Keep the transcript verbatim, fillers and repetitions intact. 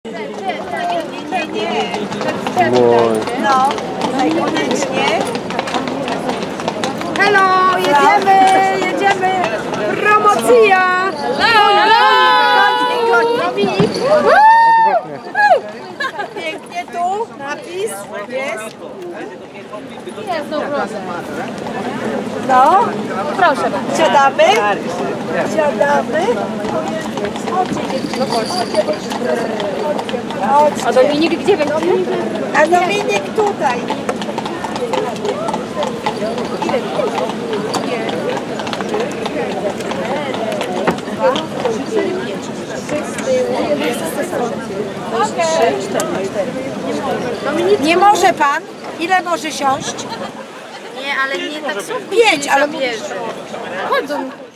No, tutaj koniecznie. Hello, jedziemy, jedziemy. Promocja. Pięknie tu, napis jest. Jest, no proszę. No, Proszę bardzo. siadamy. Siadamy. A Dominik gdzie będzie? A Dominik tutaj. Nie może pan? Ile może siąść? Nie, ale nie taksówką. Pięć, ale bierze. Chodzą.